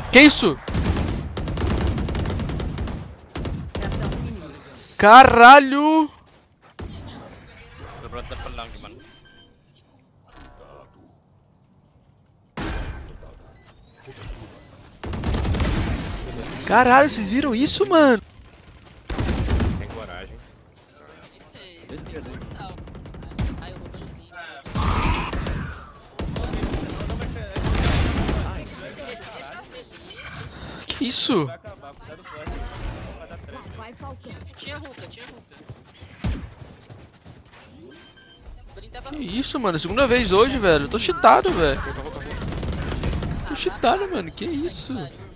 Que isso? Caralho! Caralho, vocês viram isso, mano? Tem coragem. Que isso? Vai acabar, cuidado forte. Vai dar três. Tinha ruka, tinha ruka. Que isso, mano? Segunda vez hoje, velho. Eu tô cheatado, velho. Tô cheatado, mano. Que isso?